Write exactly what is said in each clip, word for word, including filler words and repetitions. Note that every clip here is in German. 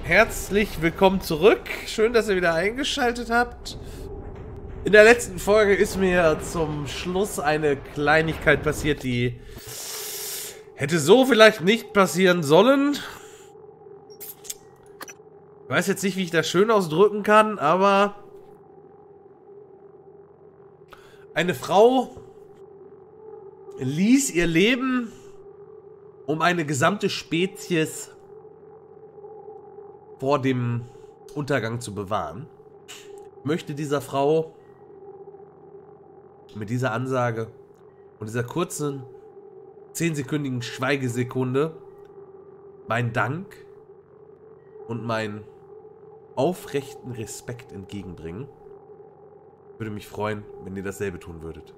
Herzlich willkommen zurück. Schön, dass ihr wieder eingeschaltet habt. In der letzten Folge ist mir zum Schluss eine Kleinigkeit passiert, die hätte so vielleicht nicht passieren sollen. Ich weiß jetzt nicht, wie ich das schön ausdrücken kann, aber eine Frau ließ ihr Leben um eine gesamte Spezies vor dem Untergang zu bewahren. Ich möchte dieser Frau mit dieser Ansage und dieser kurzen zehnsekündigen Schweigesekunde meinen Dank und meinen aufrechten Respekt entgegenbringen. Würde mich freuen, wenn ihr dasselbe tun würdet.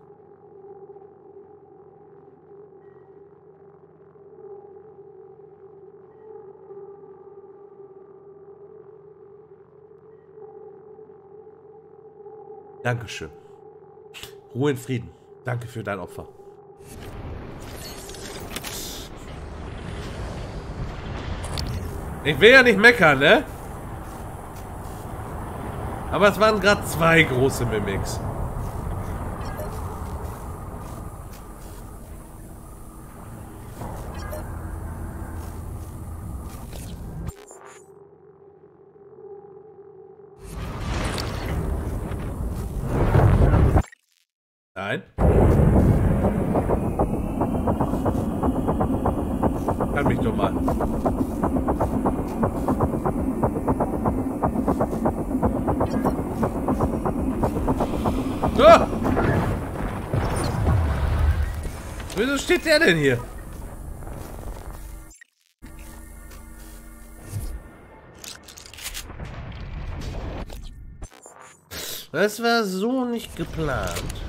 Dankeschön. Ruhe in Frieden. Danke für dein Opfer. Ich will ja nicht meckern, ne? Aber es waren gerade zwei große Mimics. Nein. Kann mich doch mal. Ah! Wieso steht der denn hier? Das war so nicht geplant.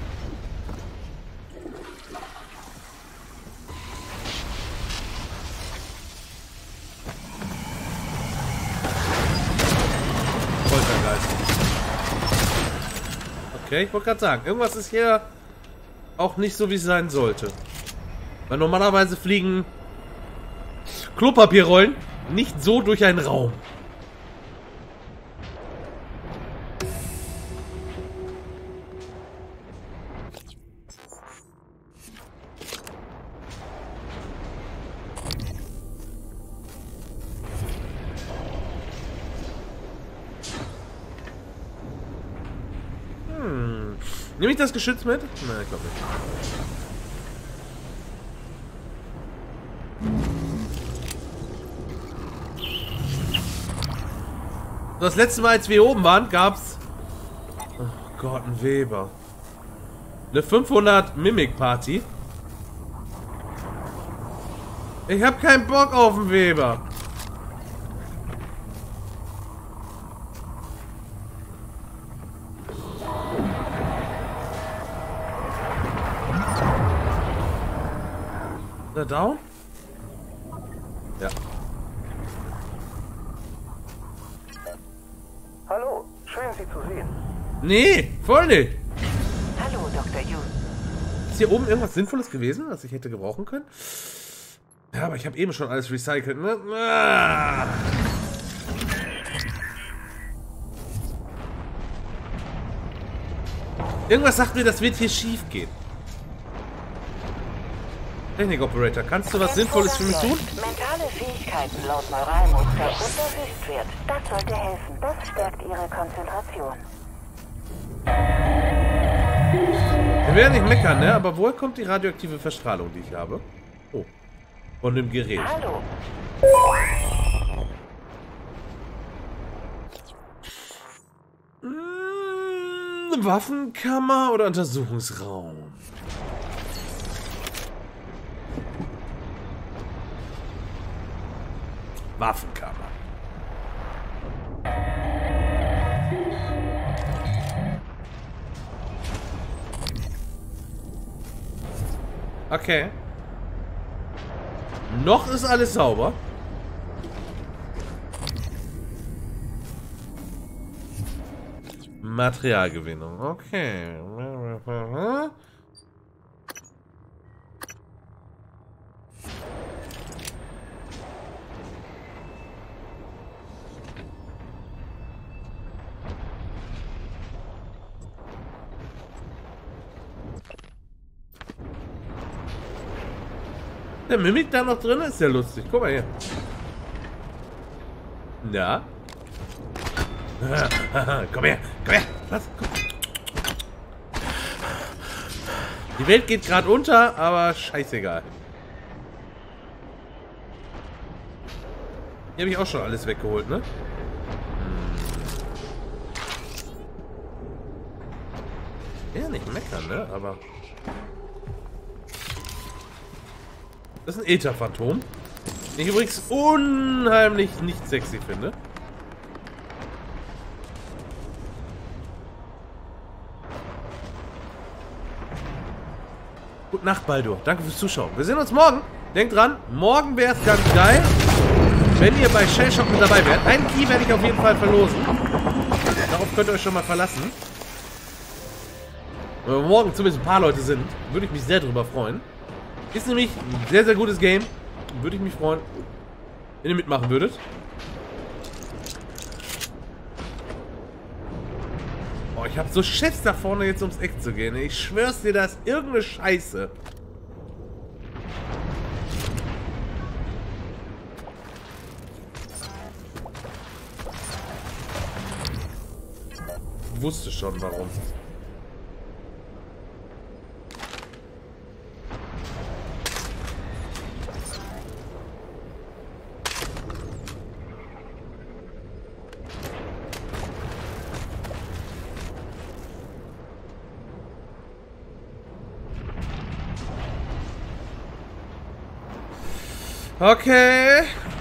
Okay, ich wollte gerade sagen, irgendwas ist hier auch nicht so, wie es sein sollte. Weil normalerweise fliegen Klopapierrollen nicht so durch einen Raum. Nehme ich das Geschütz mit? Nein, ich glaube nicht. Das letzte Mal, als wir hier oben waren, gab's... Oh Gott, ein Weber. Eine fünfhundert Mimic Party. Ich hab keinen Bock auf einen Weber. Ist er down? Ja. Hallo, schön Sie zu sehen. Nee, voll nicht. Hallo, Doktor Yu. Ist hier oben irgendwas Sinnvolles gewesen, was ich hätte gebrauchen können? Ja, aber ich habe eben schon alles recycelt, ne? Ah. Irgendwas sagt mir, das wird hier schief gehen. Technik-Operator, kannst du was Sinnvolles für mich tun? Mentale Fähigkeiten laut Neuralmuster unter Höchstwert. Das sollte helfen. Das stärkt Ihre Konzentration. Wir werden nicht meckern, ne? Aber woher kommt die radioaktive Verstrahlung, die ich habe? Oh. Von dem Gerät. Hallo. Hm, Waffenkammer oder Untersuchungsraum? Waffenkammer. Okay. Noch ist alles sauber. Materialgewinnung. Okay. Der Mimik da noch drin ist ja lustig. Guck mal hier. Ja. Komm her, komm her. Was? Komm. Die Welt geht gerade unter, aber scheißegal. Hier habe ich auch schon alles weggeholt, ne? Ja, nicht meckern, ne? Aber... Das ist ein Äther-Phantom. Den ich übrigens unheimlich nicht sexy finde. Gute Nacht, Baldur. Danke fürs Zuschauen. Wir sehen uns morgen. Denkt dran, morgen wäre es ganz geil, wenn ihr bei Shell Shock mit dabei wärt. Einen Key werde ich auf jeden Fall verlosen. Darauf könnt ihr euch schon mal verlassen. Wenn wir morgen zumindest ein paar Leute sind, würde ich mich sehr darüber freuen. Ist nämlich ein sehr, sehr gutes Game. Würde ich mich freuen, wenn ihr mitmachen würdet. Oh, ich habe so Schiss da vorne jetzt ums Eck zu gehen. Ich schwör's dir, das ist irgendeine Scheiße. Ich wusste schon, warum. Okay.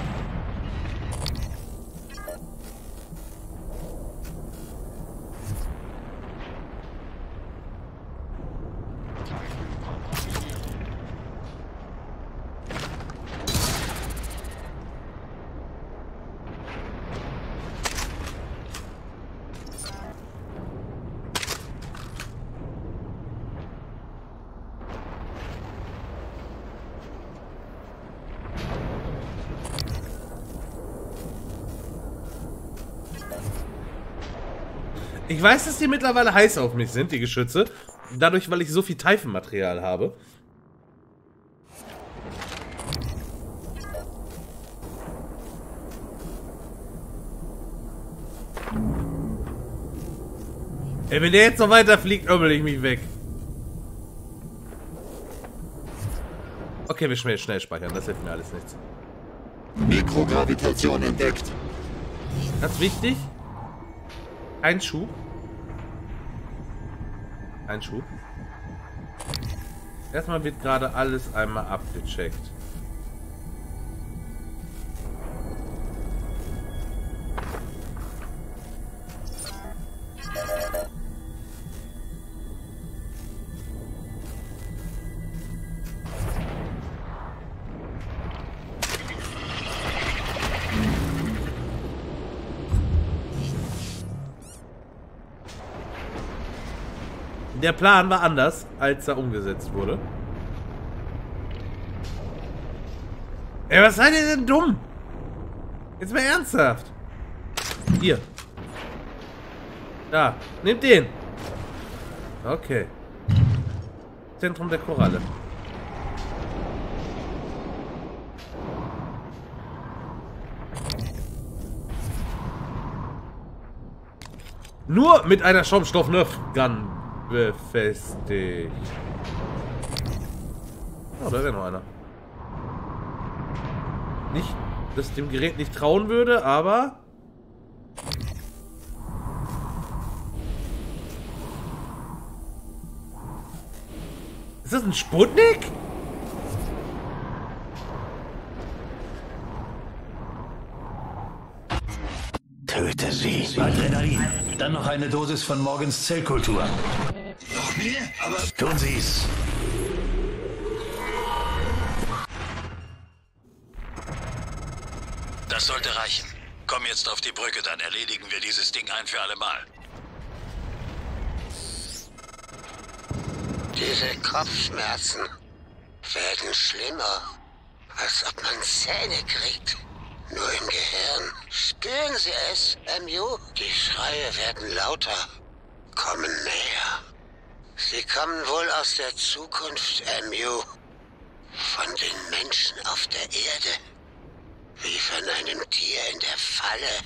Ich weiß, dass die mittlerweile heiß auf mich sind, die Geschütze. Dadurch, weil ich so viel Teifenmaterial habe. Ey, wenn der jetzt noch weiter fliegt, ömmel ich mich weg. Okay, wir schnell, schnell speichern. Das hilft mir alles nichts. Mikrogravitation entdeckt. Ganz wichtig. Ein Schub. Ein Schub. Erstmal wird gerade alles einmal abgecheckt. Der Plan war anders, als er umgesetzt wurde. Ey, was seid ihr denn dumm? Jetzt mal ernsthaft. Hier. Da, nehmt den. Okay. Zentrum der Koralle. Nur mit einer Schaumstoff-Nerf-Gun befestigt. Oh, da wäre noch einer. Nicht, dass ich dem Gerät nicht trauen würde, aber... Ist das ein Sputnik? Töte sie. Adrenalin. Dann noch eine Dosis von Morgens Zellkultur. Noch mehr? Aber... Tun Sie's. Das sollte reichen. Komm jetzt auf die Brücke, dann erledigen wir dieses Ding ein für alle Mal. Diese Kopfschmerzen werden schlimmer, als ob man Zähne kriegt. Nur im Gehirn. Spüren Sie es, M U? Die Schreie werden lauter, kommen näher. Sie kommen wohl aus der Zukunft, M U. Von den Menschen auf der Erde. Wie von einem Tier in der Falle.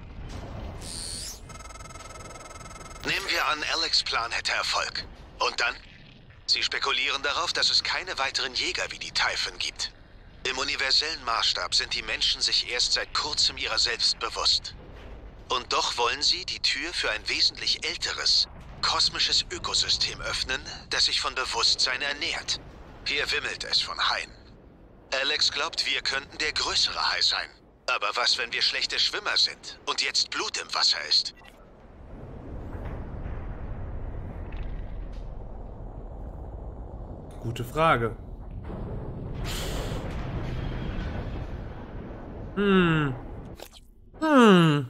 Nehmen wir an, Alex' Plan hätte Erfolg. Und dann? Sie spekulieren darauf, dass es keine weiteren Jäger wie die Typhon gibt. Im universellen Maßstab sind die Menschen sich erst seit kurzem ihrer selbst bewusst. Und doch wollen sie die Tür für ein wesentlich älteres, kosmisches Ökosystem öffnen, das sich von Bewusstsein ernährt. Hier wimmelt es von Haien. Alex glaubt, wir könnten der größere Hai sein. Aber was, wenn wir schlechte Schwimmer sind und jetzt Blut im Wasser ist? Gute Frage. Hm. Hm.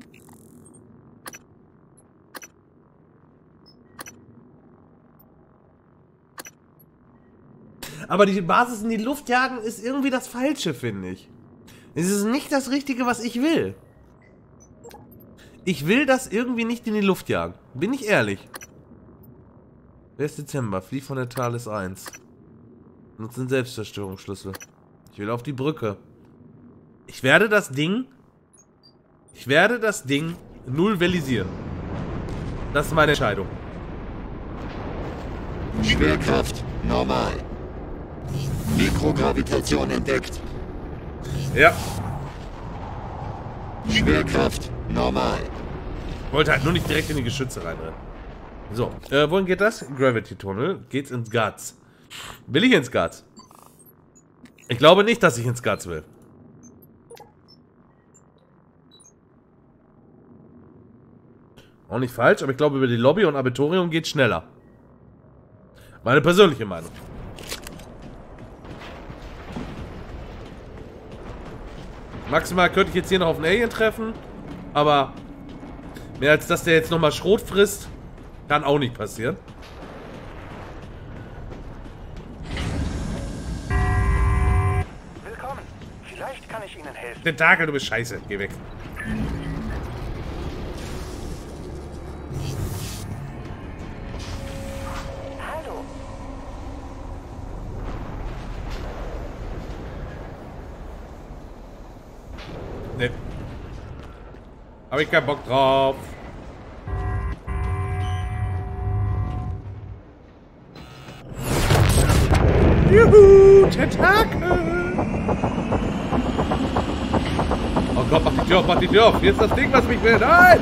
Aber die Basis in die Luft jagen ist irgendwie das Falsche, finde ich. Es ist nicht das Richtige, was ich will. Ich will das irgendwie nicht in die Luft jagen. Bin ich ehrlich. erster Dezember. Flieh von der Thales eins. Nutzen Selbstzerstörungsschlüssel. Ich will auf die Brücke. Ich werde das Ding... Ich werde das Ding nullvelisieren. Das ist meine Entscheidung. Schwerkraft normal. Mikrogravitation entdeckt. Ja. Schwerkraft normal. Ich wollte halt nur nicht direkt in die Geschütze reinrennen. So, äh, wohin geht das? Gravity Tunnel. Geht's ins Guts. Will ich ins Guts? Ich glaube nicht, dass ich ins Guts will. Auch nicht falsch, aber ich glaube, über die Lobby und Abitorium geht schneller. Meine persönliche Meinung. Maximal könnte ich jetzt hier noch auf einen Alien treffen, aber mehr als dass der jetzt nochmal Schrot frisst, kann auch nicht passieren. Willkommen. Vielleicht kann ich Ihnen helfen. Tentakel, du bist scheiße. Geh weg. Hallo. Ne. Hab ich keinen Bock drauf. Juhu, Tentakel. Oh Gott, mach die Tür auf, mach die Tür auf. Hier ist das Ding, was mich will. Nein!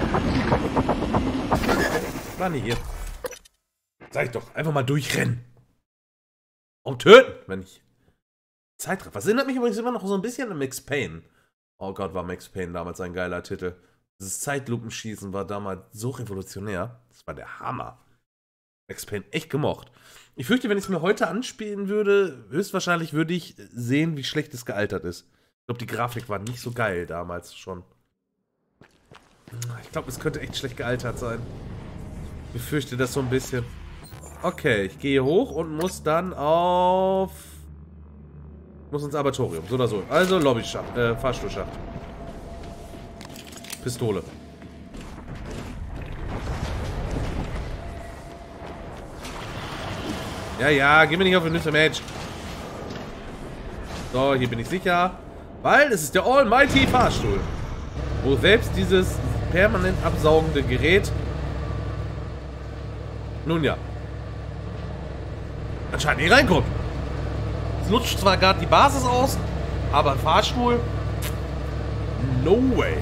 War nicht hier. Sag ich doch, einfach mal durchrennen. Und töten, wenn ich Zeit treffe. Das erinnert mich übrigens immer noch so ein bisschen an Max Payne. Oh Gott, war Max Payne damals ein geiler Titel. Dieses Zeitlupenschießen war damals so revolutionär. Das war der Hammer. Max Payne echt gemocht. Ich fürchte, wenn ich es mir heute anspielen würde, höchstwahrscheinlich würde ich sehen, wie schlecht es gealtert ist. Ich glaube, die Grafik war nicht so geil damals schon. Ich glaube, es könnte echt schlecht gealtert sein. Ich befürchte das so ein bisschen. Okay, ich gehe hoch und muss dann auf... Muss ins Abatorium, so oder so. Also Lobbyschacht, äh, Fahrstuhlschacht. Pistole. Ja, ja, geh mir nicht auf den Nüsse, Match. So, hier bin ich sicher. Weil es ist der Almighty Fahrstuhl. Wo selbst dieses permanent absaugende Gerät... Nun ja. Anscheinend nicht reinkommt. Es lutscht zwar gerade die Basis aus, aber ein Fahrstuhl... No way.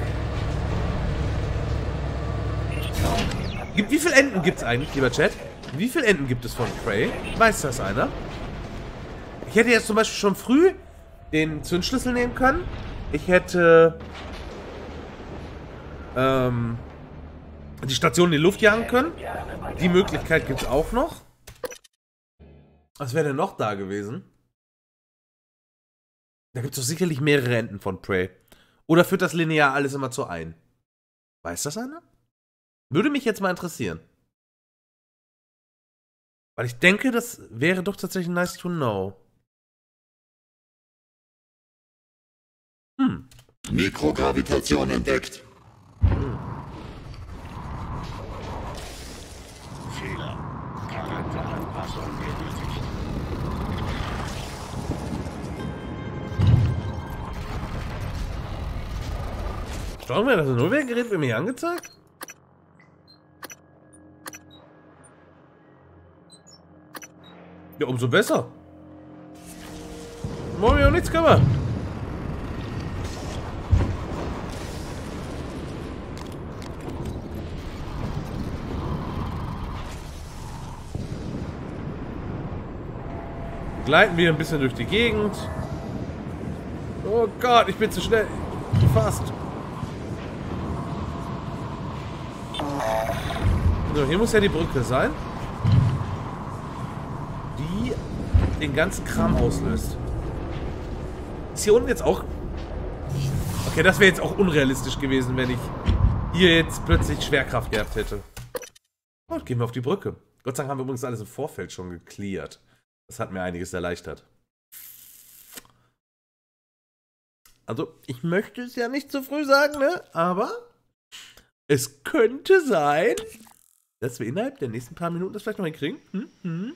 Wie viele Enden gibt es eigentlich, lieber Chat? Wie viele Enden gibt es von Prey? Weiß das einer? Ich hätte jetzt zum Beispiel schon früh den Zündschlüssel nehmen können. Ich hätte ähm, die Station in die Luft jagen können. Die Möglichkeit gibt es auch noch. Was wäre denn noch da gewesen? Da gibt es doch sicherlich mehrere Enden von Prey. Oder führt das linear alles immer zu ein? Weiß das einer? Würde mich jetzt mal interessieren. Weil ich denke, das wäre doch tatsächlich nice to know. Hm. Mikrogravitation entdeckt. Hm. Fehler. Charakteranpassung erledigt. Schauen wir, das Nullwellengerät wird mir hier angezeigt? Ja, umso besser. Wollen wir auch nichts kümmern. Gleiten wir ein bisschen durch die Gegend. Oh Gott, ich bin zu schnell. Fast. So, hier muss ja die Brücke sein, die den ganzen Kram auslöst. Ist hier unten jetzt auch... Okay, das wäre jetzt auch unrealistisch gewesen, wenn ich hier jetzt plötzlich Schwerkraft gehabt hätte. Und gehen wir auf die Brücke. Gott sei Dank haben wir übrigens alles im Vorfeld schon geklärt. Das hat mir einiges erleichtert. Also, ich möchte es ja nicht zu früh sagen, ne? Aber es könnte sein, dass wir innerhalb der nächsten paar Minuten das vielleicht noch hinkriegen. Hm? Hm?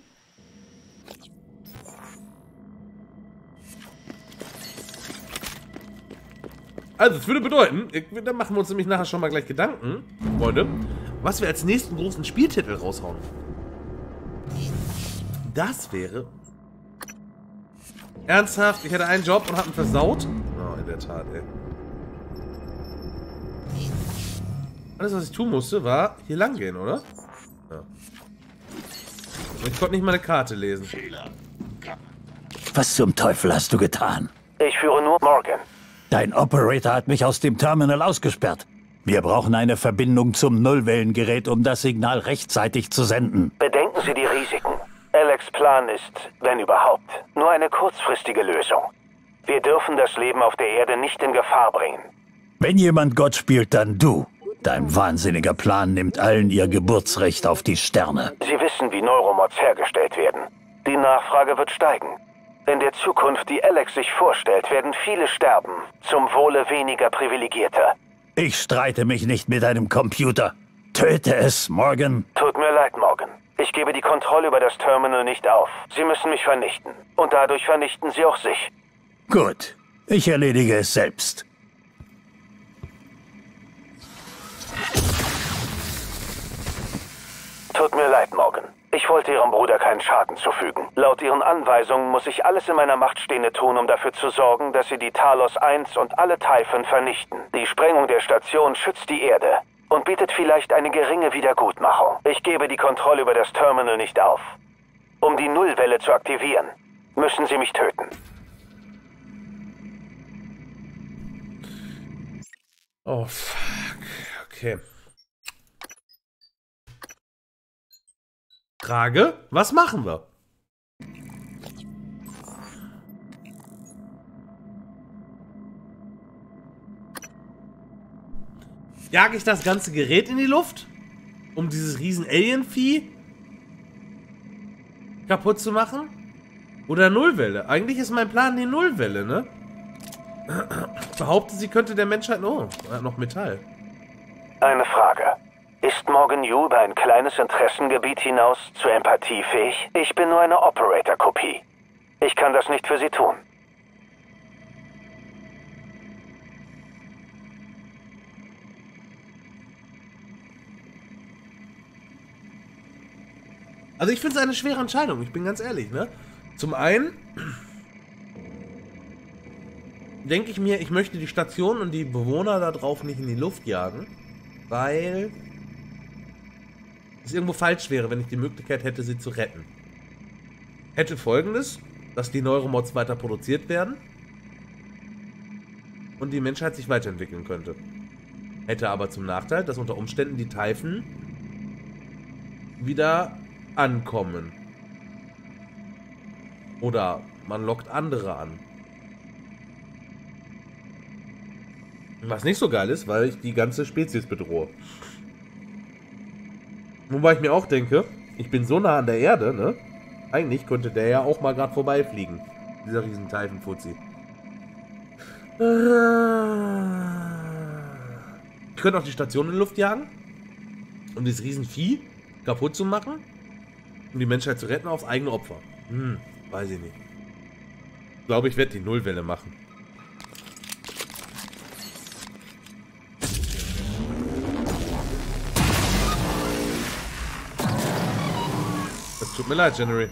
Also, das würde bedeuten, da machen wir uns nämlich nachher schon mal gleich Gedanken, Freunde, was wir als nächsten großen Spieltitel raushauen. Das wäre... Ernsthaft, ich hatte einen Job und hab ihn versaut? Oh, in der Tat, ey. Alles, was ich tun musste, war hier lang gehen, oder? Ja. Ich konnte nicht mal eine Karte lesen. Was zum Teufel hast du getan? Ich führe nur Morgan. Dein Operator hat mich aus dem Terminal ausgesperrt. Wir brauchen eine Verbindung zum Nullwellengerät, um das Signal rechtzeitig zu senden. Bedenken Sie die Risiken. Alex' Plan ist, wenn überhaupt, nur eine kurzfristige Lösung. Wir dürfen das Leben auf der Erde nicht in Gefahr bringen. Wenn jemand Gott spielt, dann du. Dein wahnsinniger Plan nimmt allen ihr Geburtsrecht auf die Sterne. Sie wissen, wie Neuromods hergestellt werden. Die Nachfrage wird steigen. In der Zukunft, die Alex sich vorstellt, werden viele sterben, zum Wohle weniger Privilegierter. Ich streite mich nicht mit deinem Computer. Töte es, Morgan. Tut mir leid, Morgan. Ich gebe die Kontrolle über das Terminal nicht auf. Sie müssen mich vernichten. Und dadurch vernichten Sie auch sich. Gut. Ich erledige es selbst. Tut mir leid, Morgan. Ich wollte Ihrem Bruder keinen Schaden zufügen. Laut Ihren Anweisungen muss ich alles in meiner Macht Stehende tun, um dafür zu sorgen, dass Sie die Talos eins und alle Typhon vernichten. Die Sprengung der Station schützt die Erde und bietet vielleicht eine geringe Wiedergutmachung. Ich gebe die Kontrolle über das Terminal nicht auf. Um die Nullwelle zu aktivieren, müssen Sie mich töten. Oh, fuck. Okay. Frage, was machen wir? Jage ich das ganze Gerät in die Luft, um dieses riesen Alien-Vieh kaputt zu machen? Oder Nullwelle? Eigentlich ist mein Plan die Nullwelle, ne? Behauptet, sie könnte der Menschheit... Oh, noch Metall. Eine Frage. Ist Morgan Yu über ein kleines Interessengebiet hinaus zur Empathie fähig? Ich bin nur eine Operator-Kopie. Ich kann das nicht für Sie tun. Also ich finde es eine schwere Entscheidung, ich bin ganz ehrlich, ne? Zum einen denke ich mir, ich möchte die Station und die Bewohner da drauf nicht in die Luft jagen, weil es irgendwo falsch wäre, wenn ich die Möglichkeit hätte, sie zu retten. Hätte Folgendes, dass die Neuromods weiter produziert werden und die Menschheit sich weiterentwickeln könnte. Hätte aber zum Nachteil, dass unter Umständen die Typhon wieder ankommen. Oder man lockt andere an. Was nicht so geil ist, weil ich die ganze Spezies bedrohe. Wobei ich mir auch denke, ich bin so nah an der Erde, ne? Eigentlich könnte der ja auch mal gerade vorbeifliegen. Dieser riesen Typhon-Fuzzi. Ich könnte auch die Station in die Luft jagen, um dieses riesen Vieh kaputt zu machen, um die Menschheit zu retten aufs eigene Opfer. Hm, weiß ich nicht. Ich glaube, ich werde die Nullwelle machen. Tut mir leid, January.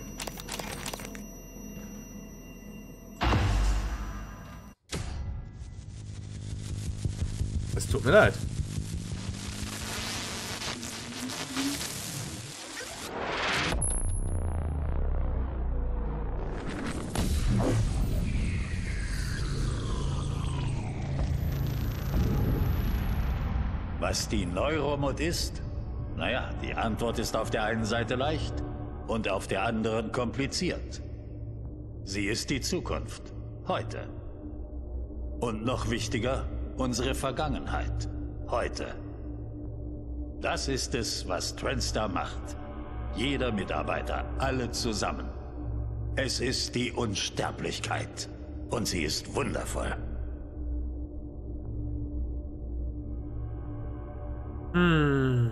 Es tut mir leid. Was die Neuromod ist? Naja, die Antwort ist auf der einen Seite leicht und auf der anderen kompliziert. Sie ist die Zukunft, heute. Und noch wichtiger, unsere Vergangenheit, heute. Das ist es, was Transstar macht. Jeder Mitarbeiter, alle zusammen. Es ist die Unsterblichkeit. Und sie ist wundervoll. Hm.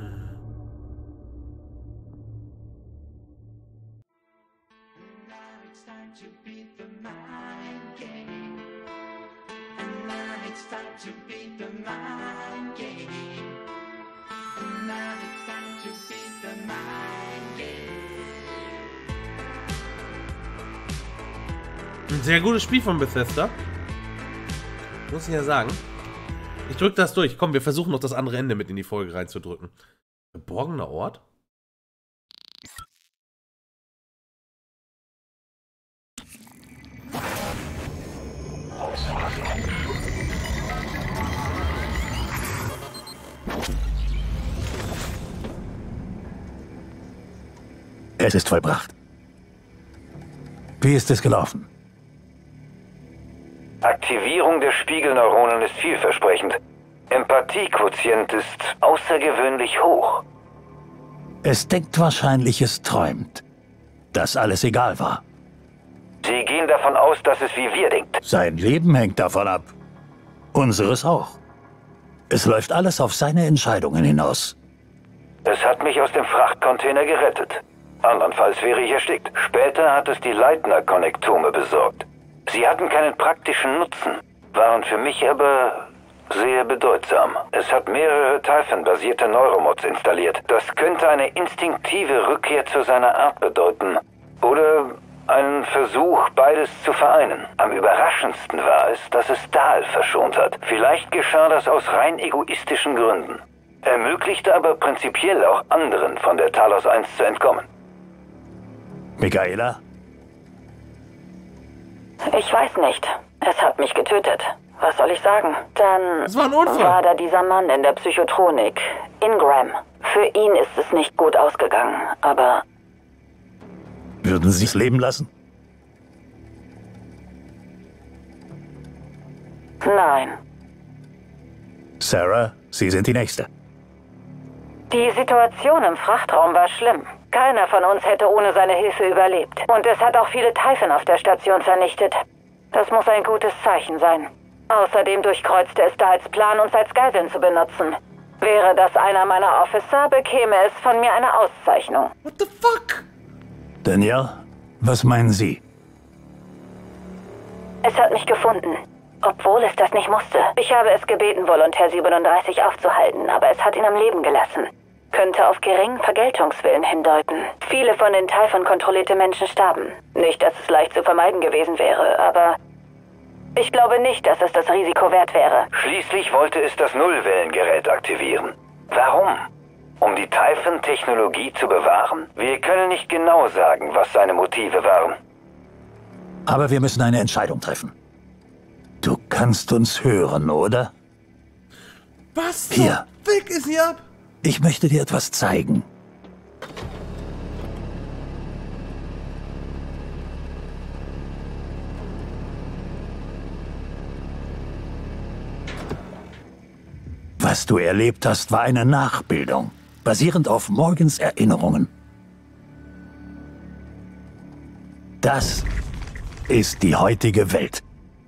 Ein sehr gutes Spiel von Bethesda. Muss ich ja sagen. Ich drück das durch. Komm, wir versuchen noch das andere Ende mit in die Folge reinzudrücken. Verborgener Ort? Es ist vollbracht. Wie ist es gelaufen? Aktivierung der Spiegelneuronen ist vielversprechend. Empathiequotient ist außergewöhnlich hoch. Es denkt wahrscheinlich, es träumt. Dass alles egal war. Sie gehen davon aus, dass es wie wir denkt. Sein Leben hängt davon ab. Unseres auch. Es läuft alles auf seine Entscheidungen hinaus. Es hat mich aus dem Frachtcontainer gerettet. Andernfalls wäre ich erstickt. Später hat es die Leitner-Konnektome besorgt. Sie hatten keinen praktischen Nutzen, waren für mich aber sehr bedeutsam. Es hat mehrere Typhon-basierte Neuromods installiert. Das könnte eine instinktive Rückkehr zu seiner Art bedeuten. Oder einen Versuch, beides zu vereinen. Am überraschendsten war es, dass es Dahl verschont hat. Vielleicht geschah das aus rein egoistischen Gründen. Ermöglichte aber prinzipiell auch anderen von der Talos eins zu entkommen. Michaela? Ich weiß nicht. Es hat mich getötet. Was soll ich sagen? Dann Das war ein Unfall. war da dieser Mann in der Psychotronik. Ingram. Für ihn ist es nicht gut ausgegangen, aber... Würden Sie es leben lassen? Nein. Sarah, Sie sind die Nächste. Die Situation im Frachtraum war schlimm. Keiner von uns hätte ohne seine Hilfe überlebt. Und es hat auch viele Typhon auf der Station vernichtet. Das muss ein gutes Zeichen sein. Außerdem durchkreuzte es Dahls Plan, uns als Geiseln zu benutzen. Wäre das einer meiner Officer, bekäme es von mir eine Auszeichnung. What the fuck? Danielle, was meinen Sie? Es hat mich gefunden. Obwohl es das nicht musste. Ich habe es gebeten, Volontär siebenunddreißig aufzuhalten, aber es hat ihn am Leben gelassen. Könnte auf geringen Vergeltungswillen hindeuten. Viele von den Typhon kontrollierte Menschen starben. Nicht, dass es leicht zu vermeiden gewesen wäre, aber ich glaube nicht, dass es das Risiko wert wäre. Schließlich wollte es das Nullwellengerät aktivieren. Warum? Um die Typhon-Technologie zu bewahren? Wir können nicht genau sagen, was seine Motive waren. Aber wir müssen eine Entscheidung treffen. Du kannst uns hören, oder? Was Hier. zum Fick ist hier ab? Ich möchte dir etwas zeigen. Was du erlebt hast, war eine Nachbildung, basierend auf Morgans Erinnerungen. Das ist die heutige Welt.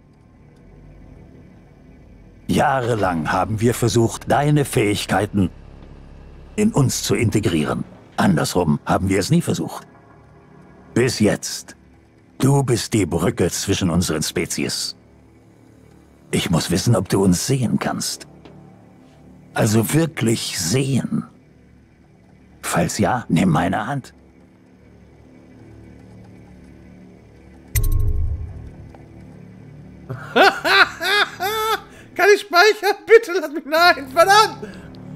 Jahrelang haben wir versucht, deine Fähigkeiten in uns zu integrieren. Andersrum haben wir es nie versucht. Bis jetzt. Du bist die Brücke zwischen unseren Spezies. Ich muss wissen, ob du uns sehen kannst. Also wirklich sehen. Falls ja, nimm meine Hand. Kann ich speichern? Bitte lass mich... Nein, verdammt!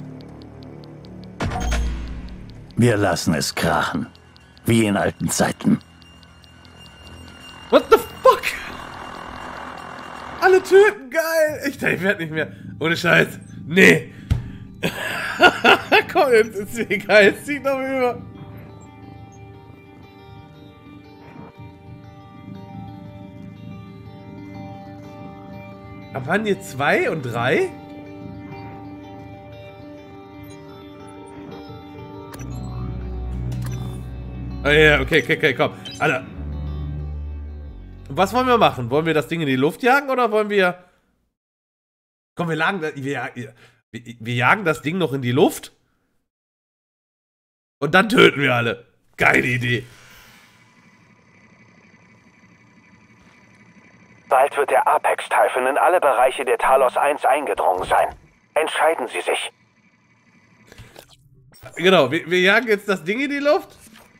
Wir lassen es krachen. Wie in alten Zeiten. What the fuck? Alle töten, geil! Ich dachte, ich werde nicht mehr... Ohne Scheiß. Nee. Komm, jetzt ist mir egal. Jetzt zieh doch über. Aber waren hier zwei und drei? Oh ja, okay, okay, okay, komm. Alter. Was wollen wir machen? Wollen wir das Ding in die Luft jagen oder wollen wir... Komm, wir jagen, wir, wir, wir jagen das Ding noch in die Luft. Und dann töten wir alle. Geile Idee. Bald wird der Apex-Typhon in alle Bereiche der Talos eins eingedrungen sein. Entscheiden Sie sich. Genau, wir, wir jagen jetzt das Ding in die Luft.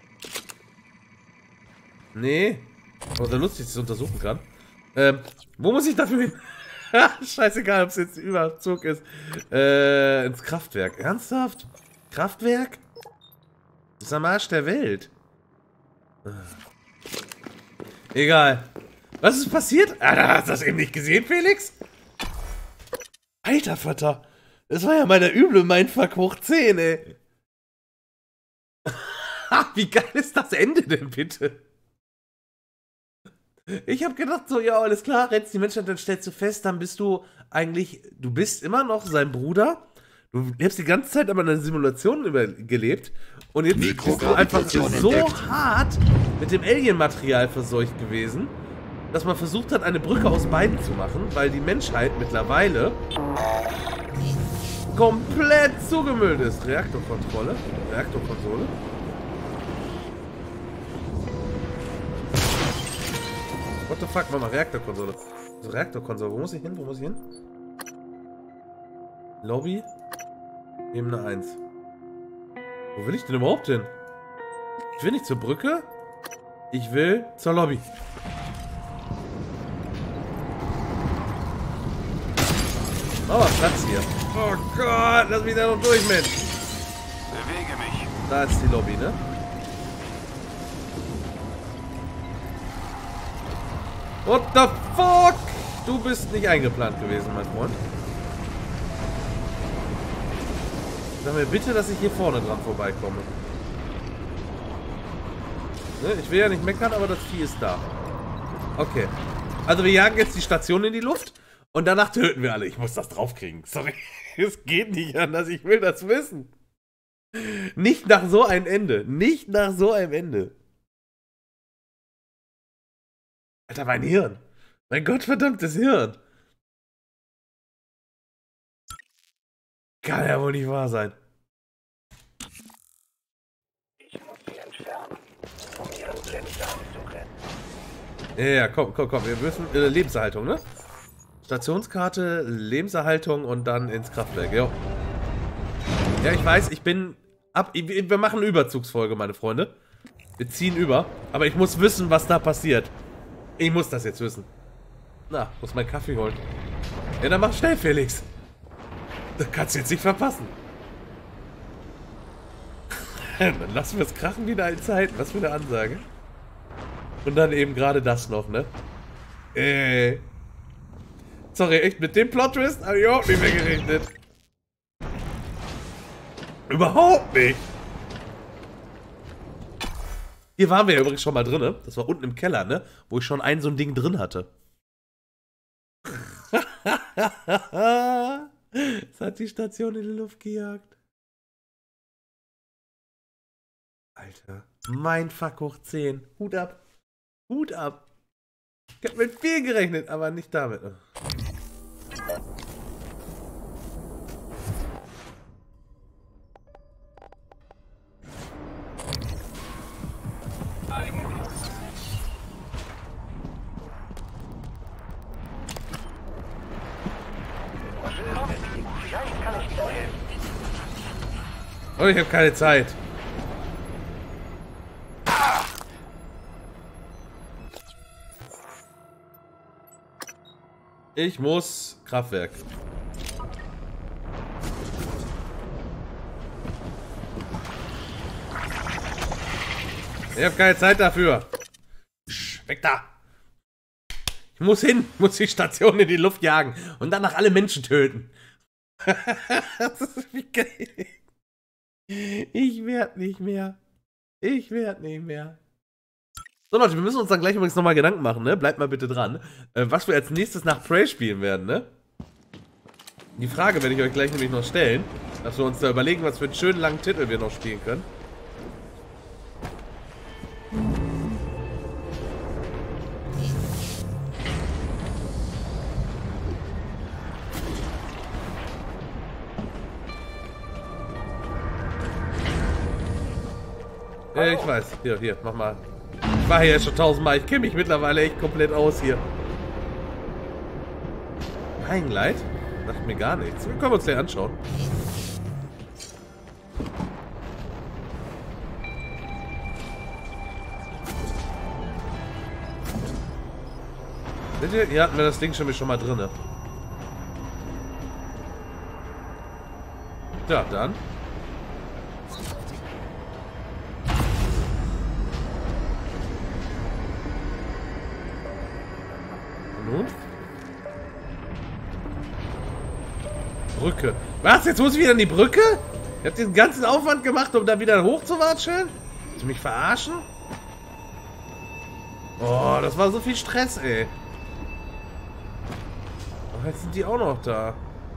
Nee. Aber so lustig, dass ich es untersuchen kann. Ähm, wo muss ich dafür hin? Scheißegal, ob es jetzt Überzug ist. Äh, ins Kraftwerk. Ernsthaft? Kraftwerk? Das ist am Arsch der Welt. Egal. Was ist passiert? Ah, hast du das eben nicht gesehen, Felix? Alter Vater. Das war ja mal der üble Mindfuck hoch zehn, ey. Wie geil ist das Ende denn bitte? Ich hab gedacht so, ja, alles klar, rennst die Menschheit, dann stellst du fest, dann bist du eigentlich, du bist immer noch sein Bruder. Du hast die ganze Zeit aber in einer Simulation übergelebt. Und jetzt bist du einfach so hart mit dem Alien-Material verseucht gewesen, dass man versucht hat, eine Brücke aus beiden zu machen, weil die Menschheit mittlerweile komplett zugemüllt ist. Reaktorkontrolle, Reaktorkonsole. What the fuck, Mama, Reaktorkonsole. Also Reaktorkonsole, wo muss ich hin? Wo muss ich hin? Lobby. Ebene eins. Wo will ich denn überhaupt hin? Ich will nicht zur Brücke. Ich will zur Lobby. Oh, Platz hier. Oh Gott, lass mich da noch durch, Mensch. Bewege mich. Da ist die Lobby, ne? What the fuck? Du bist nicht eingeplant gewesen, mein Freund. Sag mir bitte, dass ich hier vorne dran vorbeikomme. Ne, ich will ja nicht meckern, aber das Vieh ist da. Okay. Also wir jagen jetzt die Station in die Luft und danach töten wir alle. Ich muss das draufkriegen. Sorry. Es geht nicht anders. Ich will das wissen. Nicht nach so einem Ende. Nicht nach so einem Ende. Alter, mein Hirn. Mein gottverdammtes Hirn. Kann ja wohl nicht wahr sein. Ich muss sie entfernen, um ihre Plätze anzubrennen. Ja, ja, komm, komm, komm. Wir müssen äh, Lebenserhaltung, ne? Stationskarte, Lebenserhaltung und dann ins Kraftwerk. Jo. Ja, ich weiß, ich bin ab. Wir machen eine Überzugsfolge, meine Freunde. Wir ziehen über. Aber ich muss wissen, was da passiert. Ich muss das jetzt wissen. Na, muss meinen Kaffee holen. Ja, dann mach schnell, Felix. Das kannst du jetzt nicht verpassen. Dann lassen wir es krachen wie in alten Zeiten. Was für eine Ansage. Und dann eben gerade das noch, ne? Äh. Sorry, echt, mit dem Plot-Twist habe ich überhaupt nicht mehr gerechnet. Überhaupt nicht. Hier waren wir ja übrigens schon mal drin, ne? Das war unten im Keller, ne? Wo ich schon ein so ein Ding drin hatte. Es hat die Station in die Luft gejagt. Alter. Mein Fuck hoch zehn. Hut ab. Hut ab. Ich hab mit viel gerechnet, aber nicht damit. Oh, ich habe keine Zeit. Ich muss Kraftwerk. Ich habe keine Zeit dafür. Weg da. Ich muss hin, muss die Station in die Luft jagen und danach alle Menschen töten. Das ist wie geil. Ich werd nicht mehr. Ich werd nicht mehr. So Leute, wir müssen uns dann gleich übrigens nochmal Gedanken machen, ne? Bleibt mal bitte dran. Äh, was wir als nächstes nach Prey spielen werden, ne? Die Frage werde ich euch gleich nämlich noch stellen. Dass wir uns da überlegen, was für einen schönen langen Titel wir noch spielen können. Äh, ich weiß. Hier, hier, mach mal. Ich war hier schon tausendmal. Ich kenne mich mittlerweile echt komplett aus hier. Dying Light? Sagt mir gar nichts. Wir können uns gleich anschauen. Seht ihr? Hier hatten wir das Ding schon, schon mal drin. Ja, dann. Nun? Brücke. Was? Jetzt muss ich wieder an die Brücke? Ihr habt den ganzen Aufwand gemacht, um da wieder hochzuwatscheln? Willst du mich verarschen? Oh, das war so viel Stress, ey. Oh, jetzt sind die auch noch da.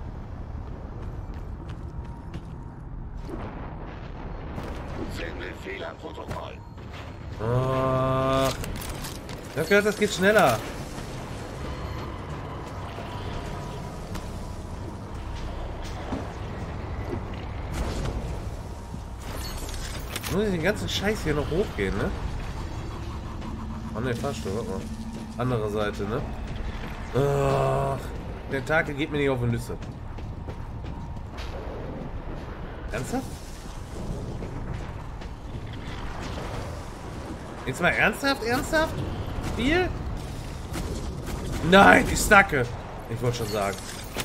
Fehlerprotokoll. Oh. Ich hab gehört, das geht schneller. Muss ich den ganzen Scheiß hier noch hochgehen, ne? Oh ne, Fahrstuhl, warte mal. Andere Seite, ne? Ach, der Tag geht mir nicht auf die Nüsse. Ernsthaft? Jetzt mal ernsthaft, ernsthaft? Spiel? Nein, ich stacke. Ich wollte schon sagen.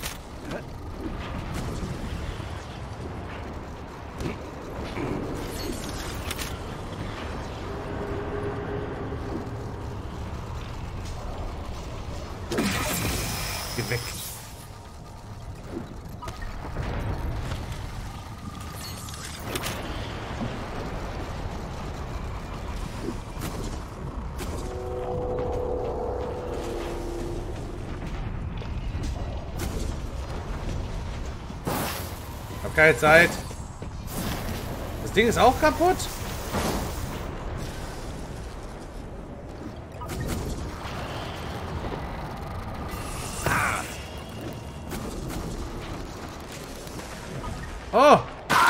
Geh weg. Hab keine Zeit. Das Ding ist auch kaputt. Oh!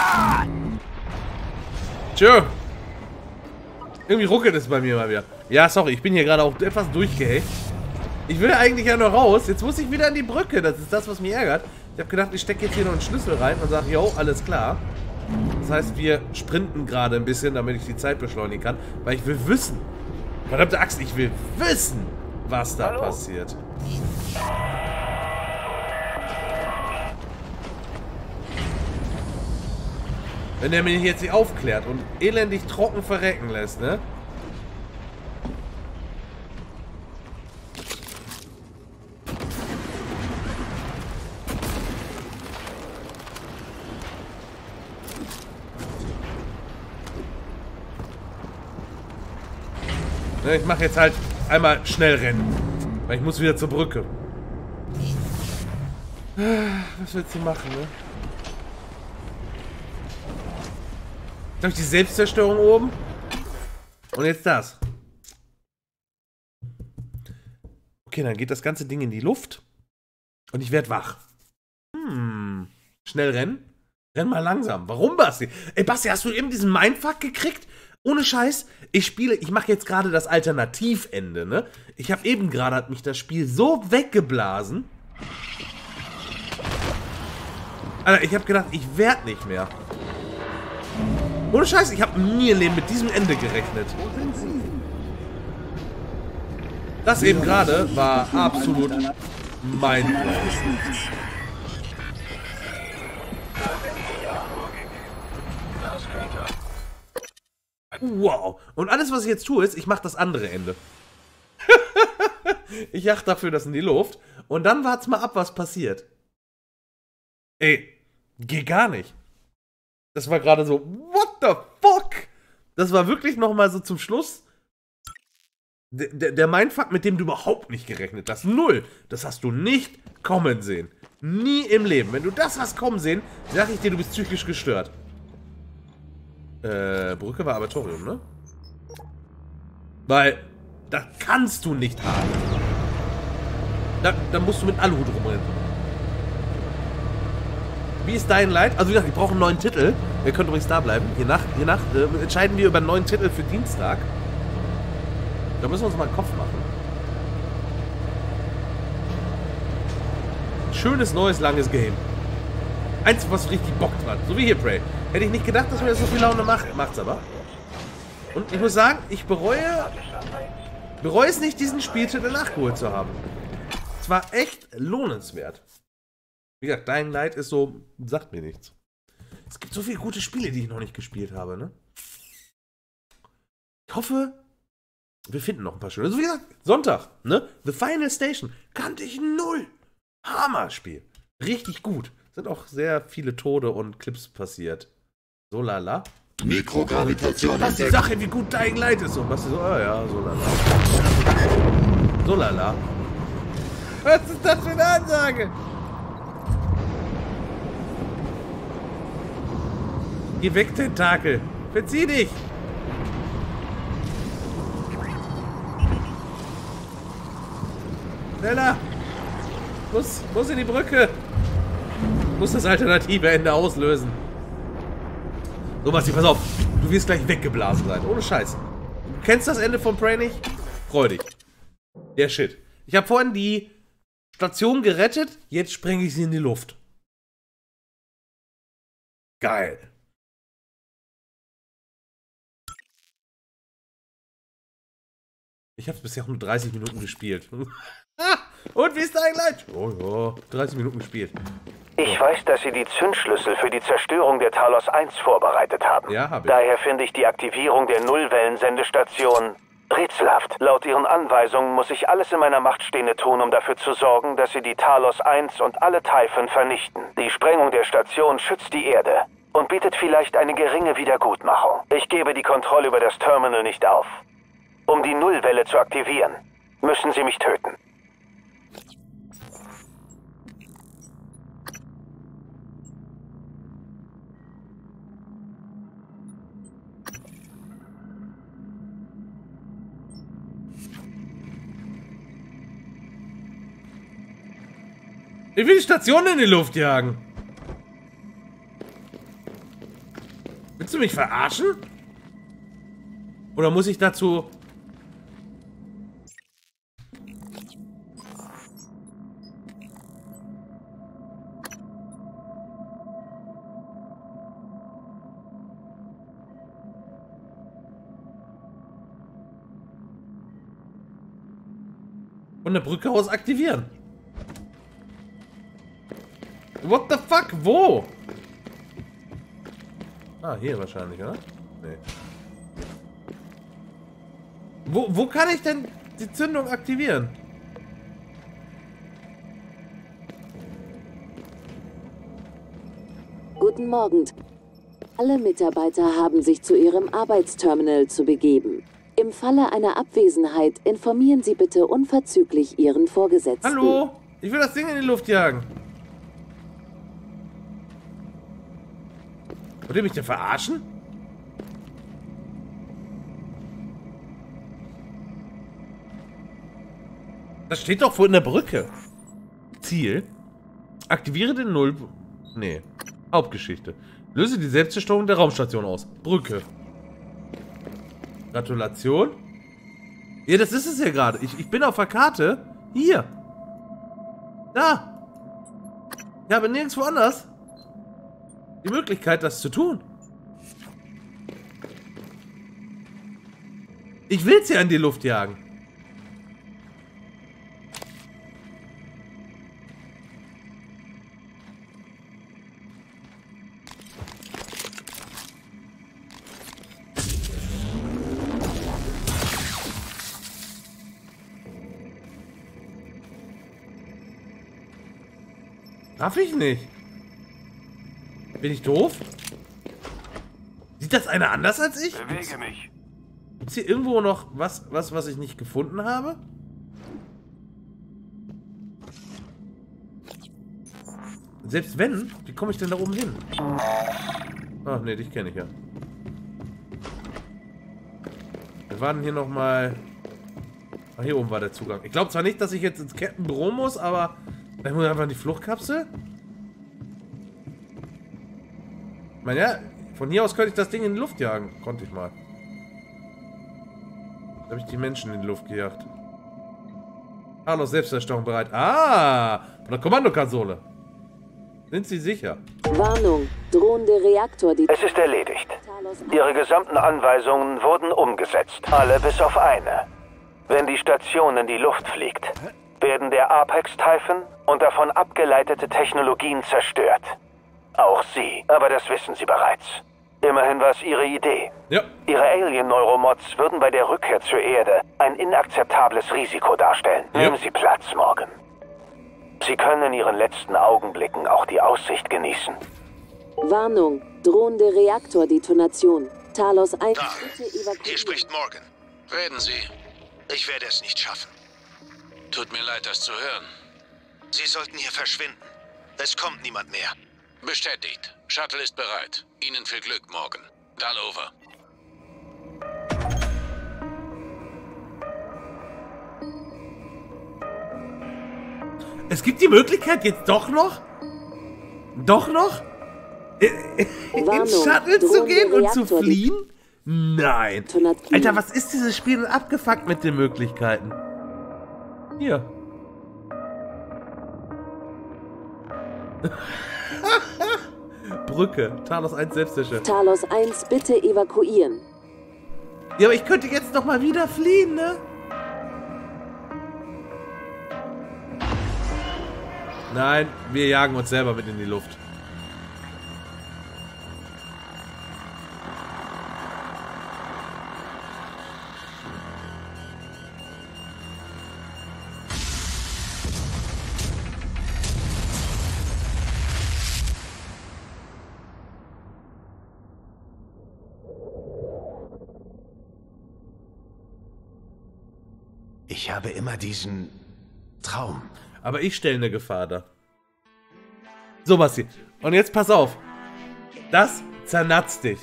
Tschö! Irgendwie ruckelt es bei mir mal wieder. Ja, sorry, ich bin hier gerade auch etwas durchgehackt. Ich will eigentlich ja noch raus. Jetzt muss ich wieder an die Brücke. Das ist das, was mich ärgert. Ich habe gedacht, ich stecke jetzt hier noch einen Schlüssel rein und sage, jo, alles klar. Das heißt, wir sprinten gerade ein bisschen, damit ich die Zeit beschleunigen kann. Weil ich will wissen. Verdammte Axt, ich will wissen, was da Hallo? passiert. Wenn der mich jetzt nicht aufklärt und elendig trocken verrecken lässt, ne? Ne, ich mache jetzt halt einmal schnell rennen. Weil ich muss wieder zur Brücke. Was willst du machen, ne? Durch die Selbstzerstörung oben. Und jetzt das. Okay, dann geht das ganze Ding in die Luft. Und ich werde wach. Hm. Schnell rennen. Renn mal langsam. Warum, Basti? Ey, Basti, hast du eben diesen Mindfuck gekriegt? Ohne Scheiß. Ich spiele, ich mache jetzt gerade das Alternativende, ne? Ich habe eben gerade, hat mich das Spiel so weggeblasen. Alter, ich habe gedacht, ich werde nicht mehr. Ohne Scheiß, ich habe nie im Leben mit diesem Ende gerechnet. Das eben gerade war absolut Mein Wow. Und alles, was ich jetzt tue, ist, ich mache das andere Ende. Ich jag dafür das in die Luft. Und dann wart's mal ab, was passiert. Ey, geh gar nicht. Das war gerade so, what the fuck? Das war wirklich nochmal so zum Schluss. Der, der Mindfuck, mit dem du überhaupt nicht gerechnet hast. Null. Das hast du nicht kommen sehen. Nie im Leben. Wenn du das hast kommen sehen, sag ich dir, du bist psychisch gestört. Äh, Brücke war Abertorium, ne? Weil, das kannst du nicht haben. Da, da musst du mit Aluhut rumrennen. Wie ist dein Leid? Also wie gesagt, ich brauche einen neuen Titel. Ihr könnt übrigens da bleiben. Hier nach, hier nach äh, entscheiden wir über einen neuen Titel für Dienstag. Da müssen wir uns mal einen Kopf machen. Schönes, neues, langes Game. Eins, was richtig Bock dran. So wie hier Prey. Hätte ich nicht gedacht, dass mir das so viel Laune macht. Macht's aber. Und ich muss sagen, ich bereue... bereue es nicht, diesen Spieltitel nachgeholt zu haben. Es war echt lohnenswert. Wie gesagt, Dying Light ist so... sagt mir nichts. Es gibt so viele gute Spiele, die ich noch nicht gespielt habe, ne? Ich hoffe... wir finden noch ein paar schöne. Also wie gesagt, Sonntag, ne? The Final Station. Kannte ich null. Hammer-Spiel. Richtig gut. Sind auch sehr viele Tode und Clips passiert. So lala. Mikrogravitation. Das ist die Sache, wie gut Dying Light ist. Und was ist so, oh ja, so lala. So lala. Was ist das für eine Ansage? Geh weg, Tentakel. Verzieh dich. Schneller! Muss, muss in die Brücke! Muss das alternative Ende auslösen. So, Basti, pass auf. Du wirst gleich weggeblasen sein. Ohne Scheiß. Du kennst das Ende von Prey nicht? Freu dich. Der Shit. Ich habe vorhin die Station gerettet. Jetzt sprenge ich sie in die Luft. Geil. Ich habe es bisher auch nur dreißig Minuten gespielt. Und wie ist dein Leid? Oh ja, dreißig Minuten gespielt. Ich weiß, dass Sie die Zündschlüssel für die Zerstörung der Talos eins vorbereitet haben. Ja, habe ich. Daher finde ich die Aktivierung der Nullwellensendestation rätselhaft. Laut Ihren Anweisungen muss ich alles in meiner Macht Stehende tun, um dafür zu sorgen, dass Sie die Talos eins und alle Typhon vernichten. Die Sprengung der Station schützt die Erde und bietet vielleicht eine geringe Wiedergutmachung. Ich gebe die Kontrolle über das Terminal nicht auf. Um die Nullwelle zu aktivieren, müssen Sie mich töten. Ich will die Station in die Luft jagen. Willst du mich verarschen? Oder muss ich dazu... von der Brücke aus aktivieren? What the fuck? Wo? Ah, hier wahrscheinlich, oder? Nee. Wo, wo kann ich denn die Zündung aktivieren? Guten Morgen. Alle Mitarbeiter haben sich zu ihrem Arbeitsterminal zu begeben. Im Falle einer Abwesenheit informieren Sie bitte unverzüglich Ihren Vorgesetzten. Hallo? Ich will das Ding in die Luft jagen. Wollt ihr mich denn verarschen? Das steht doch vor in der Brücke. Ziel. Aktiviere den Null... Nee. Hauptgeschichte. Löse die Selbstzerstörung der Raumstation aus. Brücke. Gratulation. Ja, das ist es ja gerade. Ich, ich bin auf der Karte. Hier. Da. Ich habe nirgendwo anders die Möglichkeit, das zu tun. Ich will es ja in die Luft jagen. Darf ich nicht. Bin ich doof? Sieht das einer anders als ich? Bewege mich. Gibt's hier irgendwo noch was, was, was ich nicht gefunden habe? Selbst wenn, wie komme ich denn da oben hin? Ach ne, dich kenne ich ja. Wir warten hier nochmal. Ach, hier oben war der Zugang. Ich glaube zwar nicht, dass ich jetzt ins Kettenbüro muss, aber ich muss einfach in die Fluchtkapsel. Ich meine, ja, von hier aus könnte ich das Ding in die Luft jagen. Konnte ich mal. Da habe ich die Menschen in die Luft gejagt. Talos Selbstzerstörung bereit. Ah! Von der Kommandokonsole. Sind Sie sicher? Warnung. Drohende Reaktor. Die Es ist erledigt. Ihre gesamten Anweisungen wurden umgesetzt. Alle bis auf eine. Wenn die Station in die Luft fliegt, werden der Apex-Typhon und davon abgeleitete Technologien zerstört. Auch Sie. Aber das wissen Sie bereits. Immerhin war es Ihre Idee. Ja. Ihre Alien-Neuromods würden bei der Rückkehr zur Erde ein inakzeptables Risiko darstellen. Ja. Nehmen Sie Platz, Morgan. Sie können in Ihren letzten Augenblicken auch die Aussicht genießen. Warnung. Drohende Reaktordetonation. Talos eins. Da. Bitte evakuieren. Hier spricht Morgan. Reden Sie. Ich werde es nicht schaffen. Tut mir leid, das zu hören. Sie sollten hier verschwinden. Es kommt niemand mehr. Bestätigt. Shuttle ist bereit. Ihnen viel Glück, Morgan. Dann over. Es gibt die Möglichkeit jetzt doch noch? Doch noch? Ins Shuttle zu gehen und zu fliehen? Nein. Alter, was ist dieses Spiel denn abgefuckt mit den Möglichkeiten? Hier. Brücke. Talos eins Selbstzerstörung. Talos eins, bitte evakuieren. Ja, aber ich könnte jetzt noch mal wieder fliehen, ne? Nein, wir jagen uns selber mit in die Luft. Ich habe immer diesen Traum. Aber ich stelle eine Gefahr dar. So, Basti. Und jetzt pass auf. Das zernatzt dich.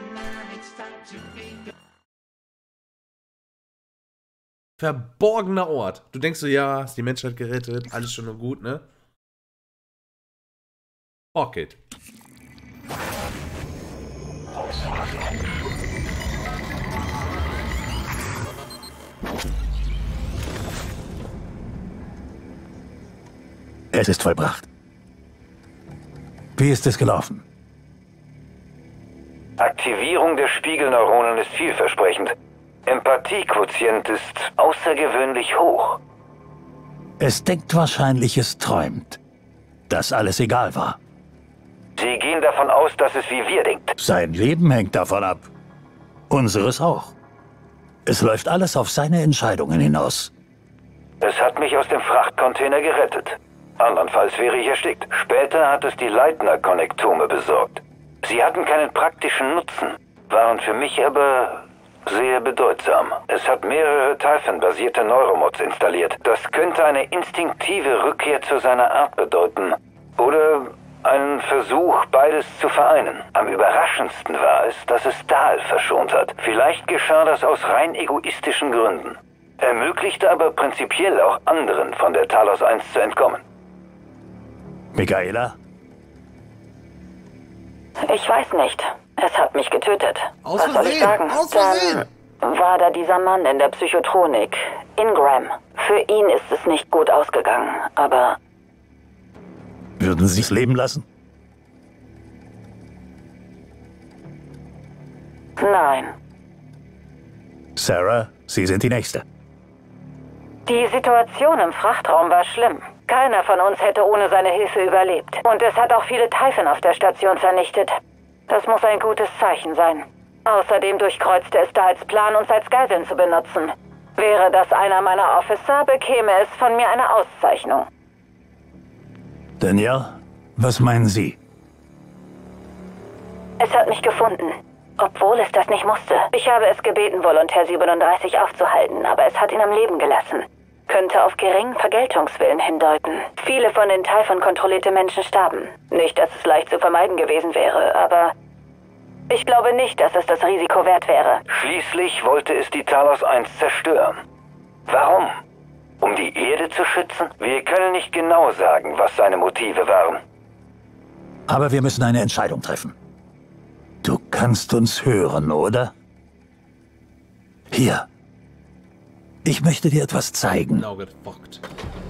Verborgener Ort. Du denkst so, ja, ist die Menschheit gerettet, alles schon und gut, ne? Pocket. Es ist vollbracht. Wie ist es gelaufen? Aktivierung der Spiegelneuronen ist vielversprechend. Empathiequotient ist außergewöhnlich hoch. Es denkt wahrscheinlich, es träumt. Dass alles egal war. Sie gehen davon aus, dass es wie wir denkt. Sein Leben hängt davon ab. Unseres auch. Es läuft alles auf seine Entscheidungen hinaus. Es hat mich aus dem Frachtcontainer gerettet. Andernfalls wäre ich erstickt. Später hat es die Leitner-Konnektome besorgt. Sie hatten keinen praktischen Nutzen, waren für mich aber sehr bedeutsam. Es hat mehrere Typhon-basierte Neuromods installiert. Das könnte eine instinktive Rückkehr zu seiner Art bedeuten. Oder einen Versuch, beides zu vereinen. Am überraschendsten war es, dass es Dahl verschont hat. Vielleicht geschah das aus rein egoistischen Gründen. Ermöglichte aber prinzipiell auch anderen von der Talos eins zu entkommen. Michaela? Ich weiß nicht. Es hat mich getötet. Aus Was soll ich Versehen, sagen? aus Versehen. Dann war da dieser Mann in der Psychotronik. Ingram. Für ihn ist es nicht gut ausgegangen, aber... Würden Sie es leben lassen? Nein. Sarah, Sie sind die Nächste. Die Situation im Frachtraum war schlimm. Keiner von uns hätte ohne seine Hilfe überlebt. Und es hat auch viele Typhon auf der Station vernichtet. Das muss ein gutes Zeichen sein. Außerdem durchkreuzte es Dahls Plan, uns als Geiseln zu benutzen. Wäre das einer meiner Officer, bekäme es von mir eine Auszeichnung. Danielle, Was meinen Sie? Es hat mich gefunden. Obwohl es das nicht musste. Ich habe es gebeten, Volontär siebenunddreißig aufzuhalten, aber es hat ihn am Leben gelassen. Könnte auf geringen Vergeltungswillen hindeuten. Viele von den Typhon kontrollierte Menschen starben. Nicht, dass es leicht zu vermeiden gewesen wäre, aber ich glaube nicht, dass es das Risiko wert wäre. Schließlich wollte es die Talos eins zerstören. Warum? Um die Erde zu schützen? Wir können nicht genau sagen, was seine Motive waren. Aber wir müssen eine Entscheidung treffen. Du kannst uns hören, oder? Hier. Ich möchte dir etwas zeigen. Now get fucked.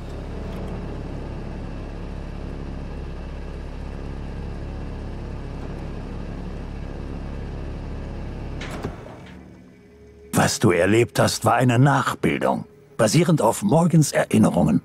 Was du erlebt hast, war eine Nachbildung, basierend auf Morgans Erinnerungen.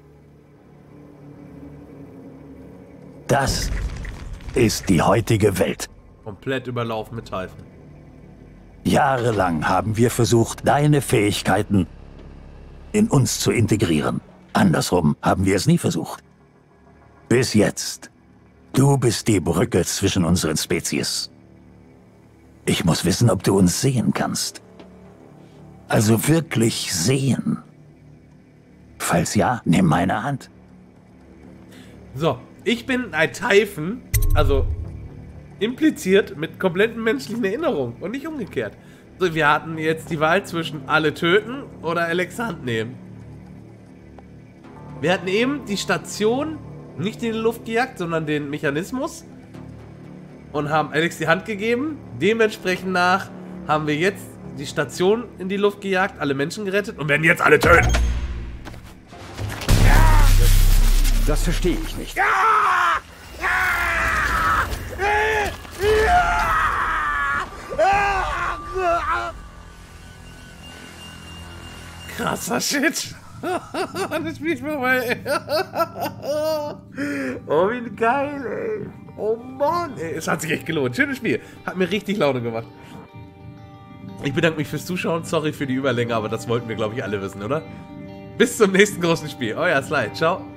Das ist die heutige Welt. Komplett überlaufen mit Typhon. Jahrelang haben wir versucht, deine Fähigkeiten in uns zu integrieren. Andersrum haben wir es nie versucht. Bis jetzt. Du bist die Brücke zwischen unseren Spezies. Ich muss wissen, ob du uns sehen kannst. Also wirklich sehen. Falls ja, nimm meine Hand. So, ich bin ein Typhon, also impliziert mit kompletten menschlichen Erinnerungen und nicht umgekehrt. So, wir hatten jetzt die Wahl zwischen alle töten oder Alex Hand nehmen. Wir hatten eben die Station nicht in die Luft gejagt, sondern den Mechanismus und haben Alex die Hand gegeben. Dementsprechend nach haben wir jetzt die Station in die Luft gejagt, alle Menschen gerettet und werden jetzt alle töten. Das verstehe ich nicht. Krasser Shit. Das Spiel ist vorbei. Oh, wie geil, ey. Oh Mann, ey. Es hat sich echt gelohnt. Schönes Spiel. Hat mir richtig Laune gemacht. Ich bedanke mich fürs Zuschauen. Sorry für die Überlänge, aber das wollten wir, glaube ich, alle wissen, oder? Bis zum nächsten großen Spiel. Euer Sly. Ciao.